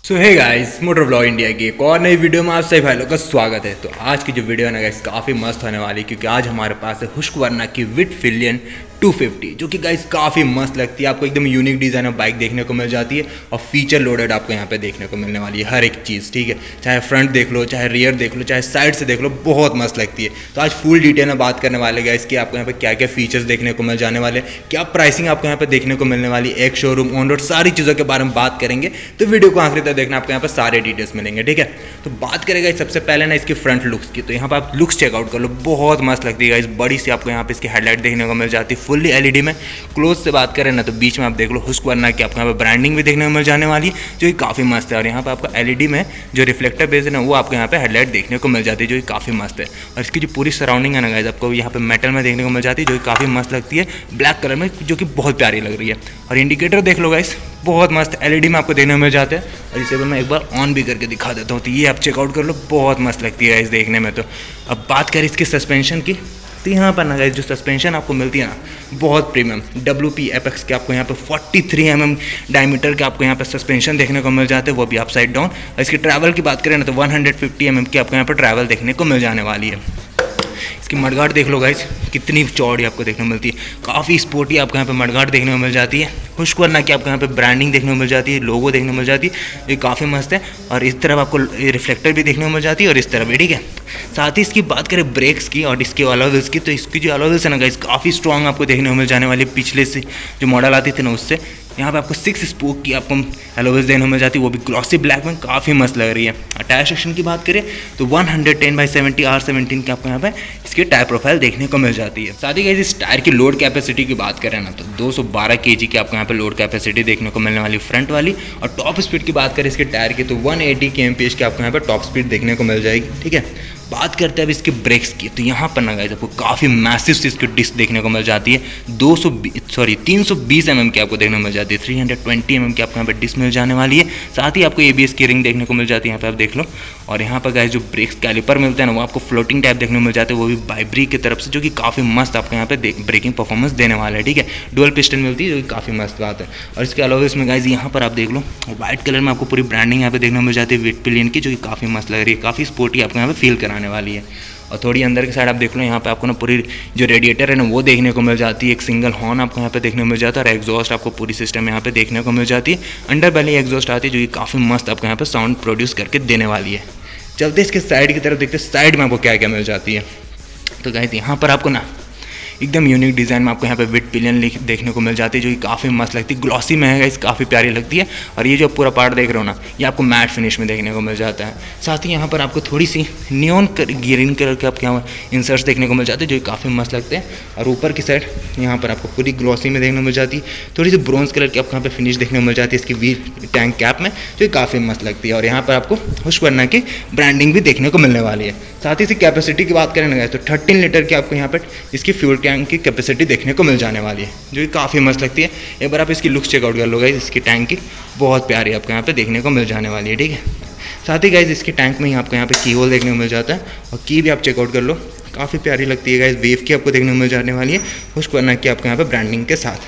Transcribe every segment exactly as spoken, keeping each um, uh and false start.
सो hey guys, motor vlog India की एक और नई वीडियो में आप सभी भाई लोगों का स्वागत है। तो आज की जो वीडियो है ना गाइस काफ़ी मस्त होने वाली है, क्योंकि आज हमारे पास है हुस्कवर्ना की विटफिलियन टू फिफ्टी, जो कि गाइस काफ़ी मस्त लगती है। आपको एकदम यूनिक डिज़ाइन ऑफ बाइक देखने को मिल जाती है और फीचर लोडेड आपको यहाँ पे देखने को मिलने वाली है हर एक चीज़। ठीक है, चाहे फ्रंट देख लो, चाहे रियर देख लो, चाहे साइड से देख लो, बहुत मस्त लगती है। तो आज फुल डिटेल में बात करने वाले गाइस कि आपको यहाँ पे क्या क्या फीचर्स देखने को मिल जाने वाले, क्या प्राइसिंग आपको यहाँ पे देखने को मिलने वाली, एक शोरूम ऑन रोड, सारी चीज़ों के बारे में बात करेंगे। तो वीडियो को आखिरी तक देखना, आपको यहाँ पे सारे डिटेल्स मिलेंगे। ठीक है, तो बात करेगा सबसे पहले ना इसकी फ्रंट लुक्स की। तो यहाँ पर आप लुक्स चेकआउट कर लो, बहुत मस्त लगती है गाइस। बड़ी सी आपको यहाँ पे इसकी हेडलाइट देखने को मिल जाती है फुल्ली एलईडी में। क्लोज से बात करें ना तो बीच में आप देख लो हुस्कवर्ना की आपको यहाँ पे ब्रांडिंग भी देखने को मिल जाने वाली है, जो कि काफ़ी मस्त है। और यहाँ पे आपको एलईडी में जो रिफ्लेक्टर बेस है ना वो आपको यहाँ पे हेडलाइट देखने को मिल जाती है, जो कि काफ़ी मस्त है। और इसकी जो पूरी सराउंडिंग है ना गाइस आपको यहाँ पे मेटल में देखने को मिल जाती है, जो कि काफ़ी मस्त लगती है, ब्लैक कलर में, जो कि बहुत प्यारी लग रही है। और इंडिकेटर देख लो गाइस, बहुत मस्त एलईडी में आपको देखने को मिल जाते हैं। और इसे मैं एक बार ऑन भी करके दिखा देता हूँ, तो ये आप चेकआउट कर लो, बहुत मस्त लगती है गाइस देखने में। तो अब बात करें इसकी सस्पेंशन की, तो यहाँ पर ना गाइस जो सस्पेंशन आपको मिलती है ना बहुत प्रीमियम डब्ल्यू पी एपेक्स के आपको यहाँ पे तैंतालीस एम एम डायमीटर के आपको यहाँ पे सस्पेंशन देखने को मिल जाते हैं, वो भी अप साइड डाउन। और इसकी ट्रैवल की बात करें ना तो एक सौ पचास एम एम की आपको यहाँ पे ट्रैवल देखने को मिल जाने वाली है। इसकी मडगार्ड देख लो गाइस, कितनी चौड़ी आपको देखने को मिलती है, काफ़ी स्पोर्टी आपको यहाँ पे मडगार्ड देखने को मिल जाती है। हुस्कवर्ना की आपको यहाँ पे ब्रांडिंग देखने को मिल जाती है, लोगो देखने को मिल जाती है, ये काफ़ी मस्त है। और इस तरफ आपको रिफ्लेक्टर भी देखने को मिल जाती है और इस तरफ भी। ठीक है, साथ ही इसकी बात करें ब्रेक्स की और इसके अलॉय व्हील्स की, तो इसकी जो अलॉय व्हील्स है ना गाइस काफ़ी स्ट्रॉन्ग आपको देखने को मिल जाने वाली है। पिछले से जो मॉडल आती थी ना उससे यहाँ पे आपको सिक्स स्पोक की आपको अलॉय व्हील्स देखने को मिल जाती है, वो भी ग्लॉसी ब्लैक में, काफ़ी मस्त लग रही है। टायर सेक्शन की बात करें तो एक सौ दस बाई सेवेंटी आर सेवेंटीन की आपको यहाँ पे इसकी टायर प्रोफाइल देखने को मिल जाती है। साथ ही गाइस इस टायर की लोड कैपेसिटी की बात करें ना तो दो सौ बारह केजी की आपको यहाँ पे लोड कैपेसिटी देखने को मिलने वाली फ्रंट वाली। और टॉप स्पीड की बात करें इसके टायर की तो एक सौ अस्सी के एम पी एच की आपको यहाँ पे टॉप स्पीड देखने को मिल जाएगी। ठीक है, बात करते हैं अब इसके ब्रेक्स की, तो यहाँ पर ना गाइस आपको काफ़ी मैसिव सी इसकी डिस्क देखने को मिल जाती है। दो सौ सॉरी तीन सौ बीस एम एम की आपको देखने को मिल जाती है, तीन सौ बीस एम एम की आपको यहाँ पे डिस्क मिल जाने वाली है। साथ ही आपको एबीएस की रिंग देखने को मिल जाती है, यहाँ पे आप देख लो। और यहाँ पर गाइस जो ब्रेक्स कैलिपर मिलते हैं ना वो आपको फ्लोटिंग टाइप देखने को मिल जाते हैं, वो भी बाइब्री की तरफ से, जो कि काफ़ी मस्त आपको यहाँ पे ब्रेकिंग परफॉर्मेंस देने वाला है। ठीक है, डुअल पिस्टन मिलती है, जो कि काफ़ी मस्त बात है। और इसके अलावा इसमें गाइस यहाँ पर आप देख लो व्हाइट कलर में आपको पूरी ब्रांडिंग यहाँ पे देखने को मिल जाती है विटफिलियन की, जो कि काफ़ी मस्त लग रही है, काफ़ी स्पोर्टी आपको यहाँ पे फील कराने वाली है। और थोड़ी अंदर की साइड आप देख लो, यहाँ पे आपको ना पूरी जो रेडिएटर है ना वो देखने को मिल जाती है। एक सिंगल हॉर्न आपको यहाँ पे देखने को मिल जाता है और एग्जॉस्ट आपको पूरी सिस्टम यहाँ पे देखने को मिल जाती है। अंडर बैली एग्जॉस्ट आती है, जो कि काफ़ी मस्त आपको यहाँ पे साउंड प्रोड्यूस करके देने वाली है। चलते इसके साइड की तरफ देखते हैं साइड में आपको क्या क्या मिल जाती है। तो गाइस यहाँ पर आपको ना एकदम यूनिक डिज़ाइन में आपको यहाँ पे विटफिलियन देखने को मिल जाती है, जो कि काफ़ी मस्त लगती है, ग्लॉसी में है गाइस, काफ़ी प्यारी लगती है। और ये जो पूरा पार्ट देख रहे हो ना ये आपको मैट फिनिश में देखने को मिल जाता है। साथ ही यहाँ पर आपको थोड़ी सी नियॉन ग्रीन कलर के आपके यहाँ इंसर्ट्स देखने को मिल जाते हैं, जो कि काफ़ी मस्त लगते हैं। और ऊपर की साइड यहाँ पर आपको पूरी ग्लॉसी में देखने को मिल जाती है, थोड़ी सी ब्रॉन्ज कलर की आपको यहाँ पे फिनिश देखने को मिल जाती है इसकी व्हील टैंक कैप में, जो कि काफ़ी मस्त लगती है। और यहाँ पर आपको हुस्कवर्ना की ब्रांडिंग भी देखने को मिलने वाली है। साथ ही इसकी कैपेसिटी की बात करें ना तो थर्टीन लीटर की आपको यहाँ पर इसकी फ्यूल टैंक की कैपेसिटी देखने को मिल जाने वाली है, जो कि काफ़ी मस्त लगती है। एक बार आप इसकी लुक्स चेकआउट कर लो गाइस, इसकी टैंक की बहुत प्यारी आपको यहाँ पे देखने को मिल जाने वाली है। ठीक है, साथ ही गाइस इसके टैंक में ही आपको यहाँ पे की होल देखने को मिल जाता है और की भी आप चेकआउट कर लो, काफ़ी प्यारी लगती है गाइस। वेव की आपको देखने को मिल जाने वाली है हुस्कवर्ना की आपको यहाँ पे ब्रांडिंग के साथ।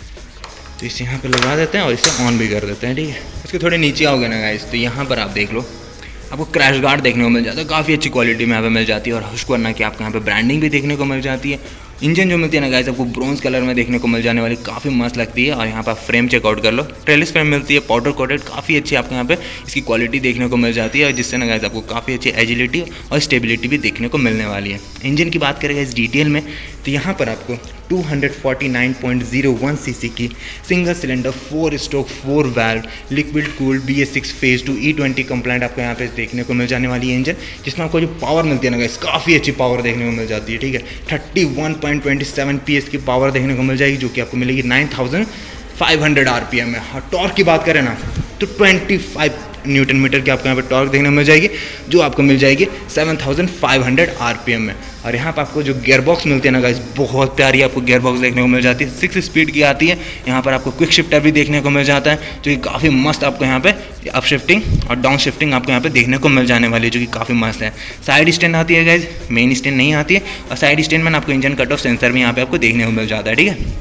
तो इसे यहाँ पे लगा देते हैं और इसे ऑन भी कर देते हैं। ठीक है, इसके थोड़े नीचे आओगे ना गाइस तो यहाँ पर आप देख लो आपको क्रैश गार्ड देखने को मिल जाता है, काफ़ी अच्छी क्वालिटी में यहाँ पे मिल जाती है। और हुस्कवर्ना की आपको यहाँ पे ब्रांडिंग भी देखने को मिल जाती है। इंजन जो मिलती है ना गाइस आपको ब्रॉन्ज कलर में देखने को मिल जाने वाली, काफ़ी मस्त लगती है। और यहाँ पर फ्रेम चेकआउट कर लो, ट्रेलिस फ्रेम मिलती है, पाउडर कोटेड, काफ़ी अच्छी आपको यहाँ पे इसकी क्वालिटी देखने को मिल जाती है, और जिससे ना गाइस आपको काफ़ी अच्छी एजिलिटी और स्टेबिलिटी भी देखने को मिलने वाली है। इंजन की बात करें इस डिटेल में तो यहाँ पर आपको दो सौ उनचास पॉइंट ज़ीरो वन सीसी की single cylinder four stroke four valve liquid cooled B S six phase two E twenty compliant आपको यहाँ पे देखने को मिल जाने वाली है इंजन, जिसमें आपको जो पावर मिलती है ना गाइस काफ़ी अच्छी पावर देखने को मिल जाती है। ठीक है, thirty one point two seven P S की पावर देखने को मिल जाएगी, जो कि आपको मिलेगी nine thousand five hundred R P M में। और टॉर्क की बात करें ना तो पच्चीस न्यूटन मीटर की आपको यहाँ पे टॉर्क देखने को मिल जाएगी, जो आपको मिल जाएगी सात हज़ार पाँच सौ आरपीएम में। और यहाँ पर आपको जो गियर बॉक्स मिलती है ना गाइस बहुत प्यारी आपको गियर बॉक्स देखने को मिल जाती है, सिक्स स्पीड की आती है। यहाँ पर आपको क्विक शिफ्टर भी देखने को मिल जाता है, जो कि काफ़ी मस्त आपको यहाँ पे अप शिफ्टिंग और डाउन शिफ्टिंग आपको यहाँ पे देखने को मिल जाने वाली है, जो कि काफ़ी मस्त है। साइड स्टैंड आती है गाइस, मेन स्टैंड नहीं आती है। और साइड स्टैंड में आपको इंजन कट ऑफ सेंसर भी यहाँ पे आपको देखने को मिल जाता है। ठीक है,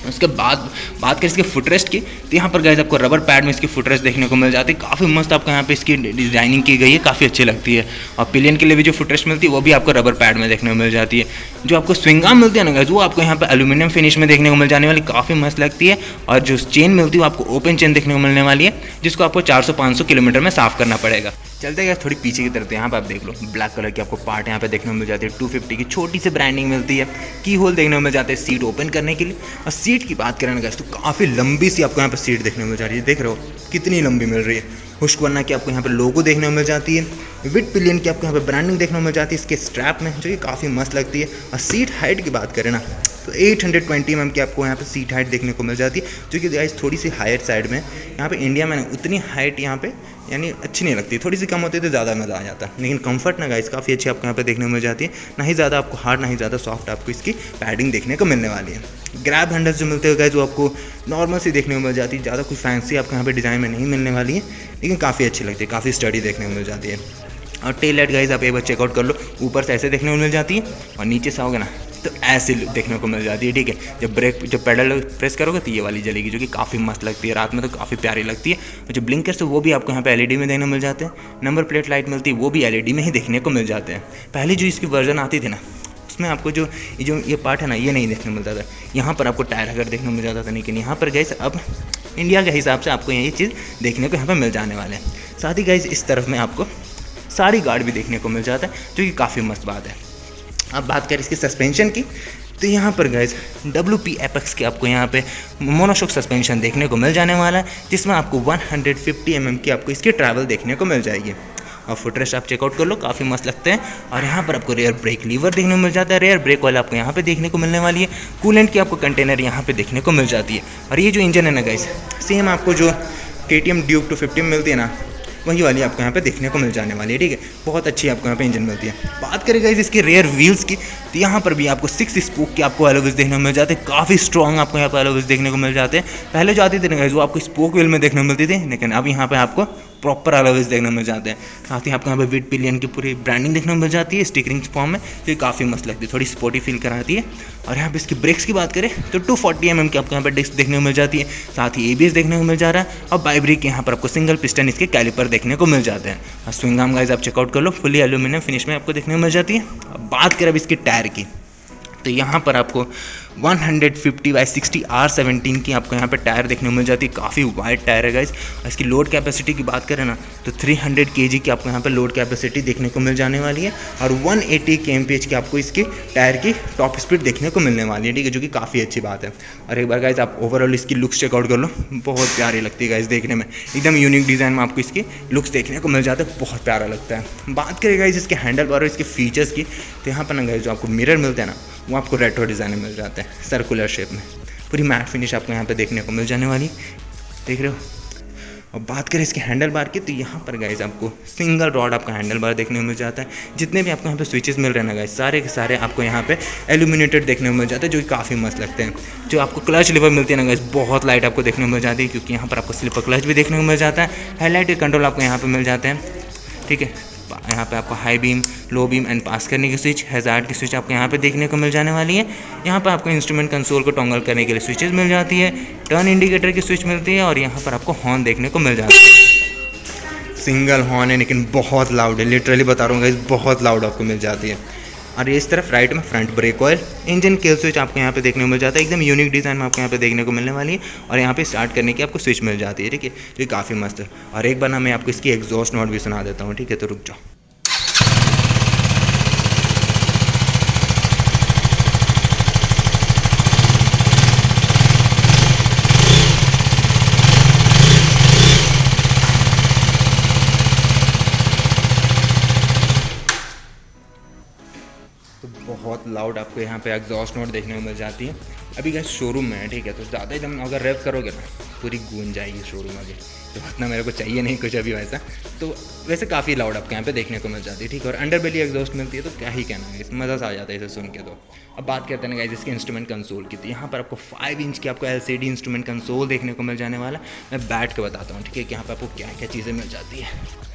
उसके बाद बात करें इसके फुटरेस्ट की, तो यहाँ पर गाइस आपको रबर पैड में इसकी फुटरेस्ट देखने को मिल जाती है। काफ़ी मस्त आपको यहाँ पे इसकी डिजाइनिंग की गई है, काफ़ी अच्छी लगती है। और पिलियन के लिए भी जो फुटरेस्ट मिलती है वो भी आपको रबर पैड में देखने को मिल जाती है। जो आपको स्विंग आर्म मिलती है ना गाइस, वो आपको यहाँ पे एल्यूमिनियम फिनिश में देखने को मिल जाने वाली, काफ़ी मस्त लगती है। और जो चेन मिलती है वो आपको ओपन चेन देखने को मिलने वाली है, जिसको आपको चार सौ पाँच सौ किलोमीटर में साफ करना पड़ेगा। चलते गए थोड़ी पीछे की तरफ, तो यहाँ पर आप देख लो ब्लैक कलर की आपको पार्ट यहाँ पे देखने को मिल जाती है। टू फिफ्टी की छोटी सी ब्रांडिंग मिलती है, की होल देखने को मिल जाते हैं सीट ओपन करने के लिए। और सीट की बात करें ना गाइस, तो काफ़ी लंबी सी आपको यहाँ पे सीट देखने को मिल जा रही है। देख रहे हो कितनी लंबी मिल रही है। हुस्कवर्ना की आपको यहाँ पे लोगो देखने को मिल जाती है। विड पिलियन की आपको यहाँ पे ब्रांडिंग देखने को मिल जाती है इसके स्ट्रैप में, जो कि काफ़ी मस्त लगती है। और सीट हाइट की बात करें ना, तो आठ सौ बीस एम एम की आपको यहाँ पे सीट हाइट देखने को मिल जाती है, जो कि गाइस थोड़ी सी हायर साइड में। यहाँ पे इंडिया में ना उतनी हाइट यहाँ पे यानी अच्छी नहीं लगती, थोड़ी सी कम होती है तो ज़्यादा मज़ा आ जाता है। लेकिन कंफर्ट ना गाइस काफ़ी अच्छी आपको यहाँ पे देखने को मिल जाती है, ना ही ज़्यादा आपको हार्ड ना ही ज़्यादा सॉफ्ट आपको इसकी पैडिंग देखने को मिलने वाली है। ग्रैब हैंडल्स जो मिलते हैं गाइस, वो आपको नॉर्मल सी देखने को मिल जाती है, ज़्यादा कोई फैंसी आपको यहाँ पे डिज़ाइन में नहीं मिलने वाली है, लेकिन काफ़ी अच्छी लगती है, काफ़ी स्टडी देखने को मिल जाती है। और टेल लाइट गाइस आप एक बार चेकआउट कर लो, ऊपर से ऐसे देखने को मिल जाती है और नीचे से आओगे ना तो ऐसे देखने को मिल जाती है। ठीक है, जब ब्रेक जब पेडल प्रेस करोगे तो ये वाली जलेगी, जो कि काफ़ी मस्त लगती है, रात में तो काफ़ी प्यारी लगती है। और जो ब्लिंकर्स है वो भी आपको यहाँ पे एलईडी में देखने को मिल जाते हैं। नंबर प्लेट लाइट मिलती है वो भी एलईडी में ही देखने को मिल जाते हैं। पहले जो इसकी वर्जन आती थी ना, उसमें आपको जो ये जो ये पार्ट है ना, ये नहीं देखने को मिलता था। यहाँ पर आपको टायर अगर देखने को मिल जाता था, लेकिन यहाँ पर गाइस अब इंडिया के हिसाब से आपको ये चीज़ देखने को यहाँ पर मिल जाने वाले हैं। साथ ही गाइस इस तरफ में आपको साड़ी गार्ड भी देखने को मिल जाता है, जो कि काफ़ी मस्त बात है। अब बात करें इसकी सस्पेंशन की, तो यहाँ पर गाइस डब्ल्यू पी एपेक्स के आपको यहाँ पे मोनोशॉक सस्पेंशन देखने को मिल जाने वाला है, जिसमें आपको एक सौ पचास एम एम की आपको इसकी ट्रैवल देखने को मिल जाएगी। और फुटरेस्ट आप चेकआउट कर लो, काफ़ी मस्त लगते हैं। और यहाँ पर आपको रेयर ब्रेक लीवर देखने को मिल जाता है, रेयर ब्रेक वाला आपको यहाँ पे देखने को मिलने वाली है। कूलेंट की आपको कंटेनर यहाँ पे देखने को मिल जाती है। और ये जो इंजन है ना गाइस, सेम आपको जो K T M duke two fifty में मिलती है ना, वही वाली आपको यहाँ पे देखने को मिल जाने वाली है। ठीक है, बहुत अच्छी आपको यहाँ पे इंजन मिलती है। बात करें गाइस इसके रेयर व्हील्स की, तो यहाँ पर भी आपको सिक्स स्पोक के आपको एलोविस देखने को मिल जाते हैं, काफ़ी स्ट्रॉन्ग आपको यहाँ पर एलोविस देखने को मिल जाते हैं। पहले जो आती थी ना गाइस, वो आपको स्पोक व्हील में देखने को मिलती थी, लेकिन अब यहाँ पे आपको प्रॉपर एलोविस देखने को मिल जाते हैं। साथ ही आपको यहाँ पे विड पिलियन की पूरी ब्रांडिंग देखने को मिल जाती है स्टिकरिंग फॉर्म में, जो काफ़ी मस्त लगती है, थोड़ी स्पोर्टी फील कराती है। और यहाँ पे इसकी ब्रेक्स की बात करें तो टू फोर्टी एम एम की आपको यहाँ पे डिस्क देखने को मिल जाती है। साथ ही एबीएस देखने को मिल जा रहा है। और बाइब्रिक यहाँ पर आपको सिंगल पिस्टन इसके कैलिपर देखने को मिल जाते हैं। और स्विंग आर्म गाइस आप चेकआउट कर लो, फुली एल्यूमिनियम फिनिश में आपको देखने को मिल जाती है। अब बात करें अब इसकी टायर की, तो यहाँ पर आपको एक सौ पचास बाई सिक्सटी आर सेवनटीन की आपको यहाँ पे टायर देखने को मिल जाती है, काफ़ी वाइड टायर है गाइस। इसकी लोड कैपेसिटी की बात करें ना, तो तीन सौ केजी की आपको यहाँ पे लोड कैपेसिटी देखने को मिल जाने वाली है। और एक सौ अस्सी केएमपीएच की आपको इसकी टायर की टॉप स्पीड देखने को मिलने वाली है। ठीक है, जो कि काफ़ी अच्छी बात है। और एक बार गाइस आप ओवरऑल इसकी लुक्स चेकआउट कर लो, बहुत प्यारी लगती है गाइस देखने में, एकदम यूनिक डिज़ाइन में आपको इसकी लुक्स देखने को मिल जाता है, बहुत प्यारा लगता है। बात करें गाइस इसके हैंडल बार और इसके फीचर्स की, तो यहाँ पर ना गाइस जो आपको मिरर मिलते हैं ना, वो आपको रेट्रो डिज़ाइन में मिल जाते हैं, सर्कुलर शेप में, पूरी मैट फिनिश आपको यहाँ पे देखने को मिल जाने वाली, देख रहे हो। और बात करें इसके हैंडल बार की, तो यहाँ पर गाइस आपको सिंगल रॉड आपका हैंडल बार देखने को मिल जाता है। जितने भी आपको यहाँ पे स्विचेस मिल रहे हैं ना गाइस, सारे के सारे आपको यहाँ पे एल्यूमिनेटेड देखने को मिल जाते हैं, जो कि काफ़ी मस्त लगते हैं। जो आपको क्लच लिवर मिलती है ना गाइस, बहुत लाइट आपको देखने को मिल जाती है, क्योंकि यहाँ पर आपको स्लिपर क्लच भी देखने को मिल जाता है। हेडलाइट के कंट्रोल आपको यहाँ पर मिल जाते हैं। ठीक है, यहाँ पे आपको high beam, low beam and pass करने की स्विच, हैजार्ड की स्विच आपको यहाँ पे देखने को मिल जाने वाली है। यहाँ पे आपको इंस्ट्रूमेंट कंसोल को टॉगल करने के लिए स्विचेस मिल जाती है, टर्न इंडिकेटर की स्विच मिलती है। और यहाँ पर आपको हॉर्न देखने को मिल जाता है। सिंगल हॉर्न है लेकिन बहुत लाउड है, लिटरली बता रहा हूँ गाइस, बहुत लाउड आपको मिल जाती है। और इस तरफ राइट में front brake oil, engine kill switch आपको यहाँ पे देखने को मिल जाता है, एकदम यूनिक डिज़ाइन में आपको यहाँ पे देखने को मिलने वाली है। और यहाँ पे स्टार्ट करने की आपको स्विच मिल जाती है। ठीक है, जो काफ़ी मस्त है। और एक बार ना मैं आपको इसकी एग्जॉस्ट नोट भी सुना देता हूँ। ठीक है, तो रुक जाओ। तो बहुत लाउड आपको यहाँ पे एग्जॉस्ट नोट देखने को मिल जाती है। अभी गाइस शोरूम में है, ठीक है, तो ज़्यादा एकदम अगर रेव करोगे ना, पूरी गूंज जाएगी शोरूम आगे, तो इतना मेरे को चाहिए नहीं कुछ अभी वैसा। तो वैसे काफ़ी लाउड आपको यहाँ पे देखने को मिल जाती है। ठीक है, और अंडर बेली एग्जॉस्ट मिलती है, तो क्या ही कहना है, इस मज़ा सा आ जाता है इसे सुन के। तो अब बात करते हैं गाइस इसके इंस्ट्रूमेंट कंसोल की, तो यहाँ पर आपको फाइव इंच की आपको L C D instrument console देखने को मिल जाने वाला। मैं बैठ के बताता हूँ, ठीक है, कि यहाँ पर आपको क्या क्या चीज़ें मिल जाती है।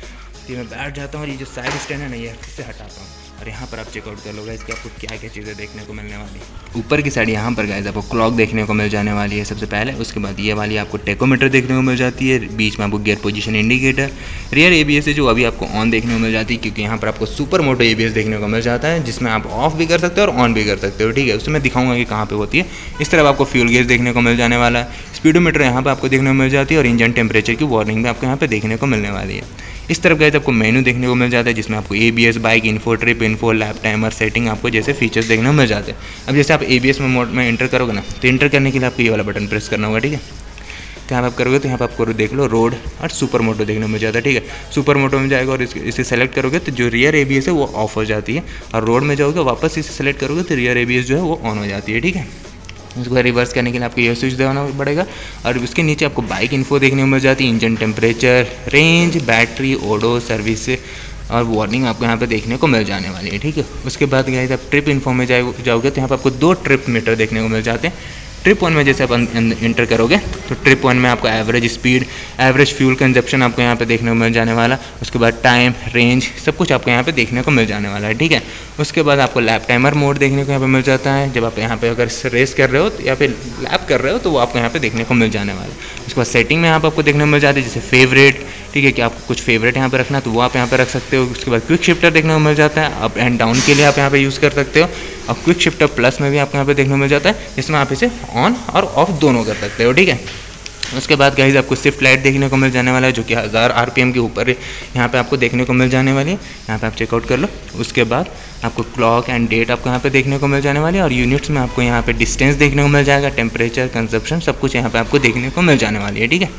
तो मैं बैठ जाता हूँ और ये जो साइड स्टैंड है ना ये से हटाता हूँ और यहाँ पर आप चेकआउट कर लो गाइस कि आपको क्या क्या चीज़ें देखने को मिलने वाली है। ऊपर की साइड यहाँ पर गाइस आपको क्लॉक देखने को मिल जाने वाली है सबसे पहले। उसके बाद ये वाली आपको टेकोमीटर देखने को मिल जाती है, बीच में आपको gear position indicator, rear ABS है जो अभी आपको ऑन देखने को मिल जाती है क्योंकि यहाँ पर आपको सुपर मोटो एबीएस देखने को मिल जाता है जिसमें आप ऑफ भी कर सकते हो और ऑन भी कर सकते हो, ठीक है। उसमें मैं दिखाऊंगा कि कहाँ पे होती है। इस तरफ आपको फ्यूल गेज देखने को मिल जाने वाला है, स्पीडोमीटर यहाँ पे आपको देखने को मिल जाती है और इंजन टेम्परेचर की वार्निंग भी आपको यहाँ पे देखने को मिलने वाली है। इस तरफ गाइस आपको मेनू देखने को मिल जाता है जिसमें आपको ABS, bike, info, trip info, lap timer, setting आपको जैसे फीचर्स देखने को मिल जाते हैं। अब जैसे आप एबीएस में मोड में एंटर करोगे ना तो एंटर करने के लिए आपको ये वाला बटन प्रेस करना होगा, ठीक है। तो यहाँ पर आप करोगे तो यहाँ पर आपको देख लो रोड और सुपर मोटो देखने को मिल जाता है, ठीक है। सुपर मोटो में जाएगा और इसे सेलेक्ट करोगे तो जो रियर एबीएस है वो ऑफ हो जाती है और रोड में जाओगे वापस इसे सेलेक्ट करोगे तो रियर एबीएस जो है वो ऑन हो जाती है, ठीक है। उसको रिवर्स करने के लिए आपको ये स्विच देना पड़ेगा और उसके नीचे आपको बाइक इन्फो देखने को मिल जाती है, engine temperature, range, battery, odo, service और वार्निंग आपको यहाँ पे देखने को मिल जाने वाली है, ठीक है। उसके बाद गाइस आप ट्रिप इन्फो में जाओगे तो यहाँ पर आपको दो ट्रिप मीटर देखने को मिल जाते हैं। ट्रिप वन में जैसे आप इंटर करोगे तो ट्रिप वन में आपको average speed, average fuel consumption आपको यहाँ पे देखने को मिल जाने वाला। उसके बाद टाइम, रेंज सब कुछ आपको यहाँ पे देखने को मिल जाने वाला है, ठीक है। उसके बाद आपको लैप टाइमर मोड देखने को यहाँ पे मिल जाता है। जब आप यहाँ पे अगर रेस कर रहे हो या फिर लैप कर रहे हो तो वो आपको यहाँ पे देखने को मिल जाने वाला है। उसके बाद सेटिंग में यहाँ पर आपको देखने को मिल जाती है जैसे फेवरेट, ठीक है, कि आपको कुछ फेवरेट यहाँ पे रखना तो वो आप यहाँ पे रख सकते हो। उसके बाद क्विक शिफ्टर देखने को मिल जाता है, अप एंड डाउन के लिए आप यहाँ पे यूज़ कर सकते हो। और क्विक शिफ्टर प्लस में भी आपको यहाँ पे देखने को मिल जाता है जिसमें आप इसे ऑन और ऑफ दोनों कर सकते हो, ठीक है। उसके बाद गाइस आपको शिफ्ट लाइट देखने को मिल जाने वाला है जो कि हज़ार आरपीएम के ऊपर यहाँ पे आपको देखने को मिल जाने वाली है। यहाँ पे आप चेकआउट कर लो। उसके बाद आपको क्लॉक एंड डेट आपको यहाँ पे देखने को मिल जाने वाली है और यूनिट्स में आपको यहाँ पे डिस्टेंस देखने को मिल जाएगा, टेम्परेचर, कंजप्शन सब कुछ यहाँ पे आपको देखने को मिल जाने वाली है, ठीक है।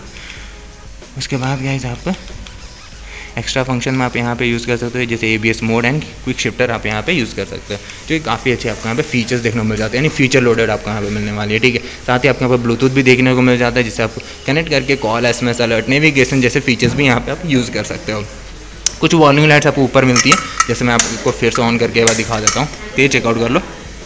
उसके बाद गाइस आप एक्स्ट्रा फंक्शन में आप यहाँ पे यूज़ कर सकते हो जैसे ABS mode and quick shifter आप यहाँ पे यूज़ कर सकते हो जो कि काफ़ी अच्छे आपको यहाँ पे फीचर्स देखने को मिल जाते हैं, यानी फीचर लोडेड आपको यहाँ पे मिलने वाली है, ठीक है। साथ ही आपको यहाँ पे ब्लूटूथ भी देखने को मिल जाता है जिससे आप कनेक्ट करके कॉल, एसएमएस, अलर्ट, नेविगेशन जैसे फीचर्स भी यहाँ पे आप यूज़ कर सकते हो। कुछ वार्निंग लाइट्स आपको ऊपर मिलती है जैसे मैं आपको फिर से ऑन करके एक बार दिखा देता हूँ, तो ये चेकआउट कर लो।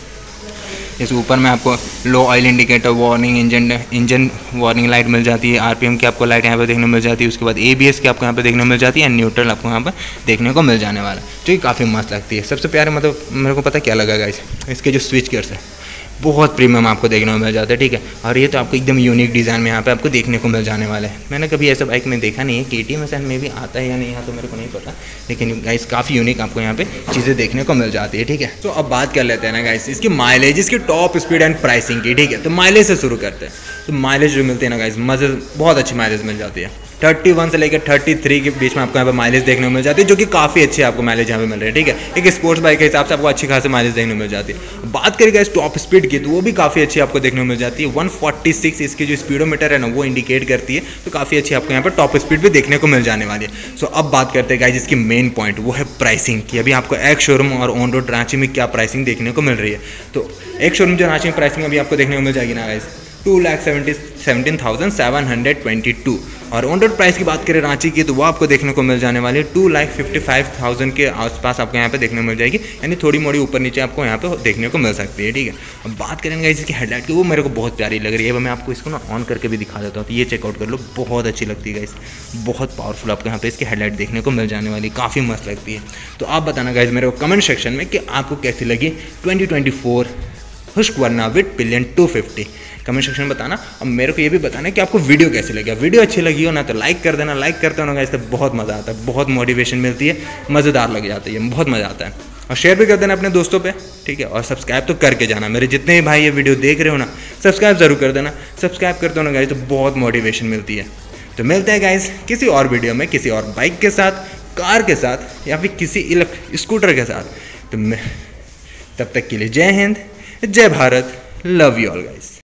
जैसे ऊपर में आपको low oil indicator, warning, engine engine warning light मिल जाती है, आरपीएम की आपको लाइट यहाँ पे देखने को मिल जाती है। उसके बाद एबीएस की आपको यहाँ पे देखने को मिल जाती है एंड न्यूट्रल आपको यहाँ पर देखने को मिल जाने वाला है जो कि काफ़ी मस्त लगती है। सबसे प्यारे मतलब मेरे को पता क्या लगा गाइस, इसके जो स्विच गियर्स है बहुत प्रीमियम आपको देखने को मिल जाता है, ठीक है। और ये तो आपको एकदम यूनिक डिज़ाइन में यहाँ पे आपको देखने को मिल जाने वाला है। मैंने कभी ऐसा बाइक में देखा नहीं है, केटीएम एस में भी आता है या नहीं यहाँ तो मेरे को नहीं पता, लेकिन गाइस काफ़ी यूनिक आपको यहाँ पे चीज़ें देखने को मिल जाती है, ठीक है। तो अब बात कर लेते हैं ना गाइस इसकी माइलेज, इसकी टॉप स्पीड एंड प्राइसिंग की, ठीक है। तो माइलेज से शुरू करते हैं। तो माइलेज जो मिलती है ना गाइस, मज़े बहुत अच्छी माइलेज मिल जाती है। इकतीस से लेकर तैंतीस के बीच में आपको यहाँ पे माइलेज देखने को मिल जाती है जो कि काफ़ी अच्छी आपको माइलेज यहाँ पे मिल रही है, ठीक है। एक स्पोर्ट्स बाइक के हिसाब से आपको अच्छी खासी माइलेज देखने को मिल जाती है। बात करें गाइस टॉप स्पीड की तो वो भी काफ़ी अच्छी आपको देखने को मिल जाती है। एक सौ छियालीस इसकी जो स्पीडोमीटर है ना वो इंडिकेट करती है, तो काफ़ी अच्छी आपको यहाँ पर टॉप स्पीड भी देखने को मिल जाने वाली है। सो अब बात करते हैं गाइस इसकी मेन पॉइंट, वो है प्राइसिंग की। अभी आपको एक शोरूम और ऑन रोड रांची में क्या प्राइसिंग देखने को मिल रही है। तो एक शोरूम जो रांची में प्राइसिंग अभी आपको देखने को मिल जाएगी ना guys two lakh seventy seventeen thousand seven hundred twenty two. और ऑन रोड प्राइस की बात करें रांची की तो वो आपको देखने को मिल जाने वाली है two lakh fifty five thousand के आसपास आपको यहाँ पे देखने को मिल जाएगी, यानी थोड़ी मोड़ी ऊपर नीचे आपको यहाँ पे देखने को मिल सकती है, ठीक है। अब बात करेंगे इसकी हेडलाइट की, वो मेरे को बहुत प्यारी लग रही है। मैं आपको इसको ना ऑन करके भी दिखा देता हूँ, तो ये चेकआउट कर लो, बहुत अच्छी लगती है गाइस, बहुत पावरफुल आपको यहाँ पे इसकी हेडलाइट देखने को मिल जाने वाली, काफ़ी मस्त लगती है। तो आप बताना गाइस मेरे को कमेंट सेक्शन में कि आपको कैसी लगी twenty twenty four Husqvarna Vitpilen two fifty, comment section में बताना। और मेरे को ये भी बताना कि आपको वीडियो कैसी लगी। वीडियो अच्छी लगी हो ना तो लाइक कर देना, लाइक करते हो ना गाइस तो बहुत मज़ा आता है, बहुत मोटिवेशन मिलती है, मज़ेदार लग जाती है, बहुत मज़ा आता है। और शेयर भी कर देना अपने दोस्तों पे, ठीक है। और सब्सक्राइब तो करके जाना, मेरे जितने भी भाई ये वीडियो देख रहे हो ना सब्सक्राइब जरूर कर देना। सब्सक्राइब करते हो ना गाइस तो बहुत मोटिवेशन मिलती है। तो मिलते हैं गाइस किसी और वीडियो में, किसी और बाइक के साथ, कार के साथ या फिर किसी इलेक्ट्रिक स्कूटर के साथ। तो मैं तब तक के लिए जय हिंद, जय Bharat, love you all guys.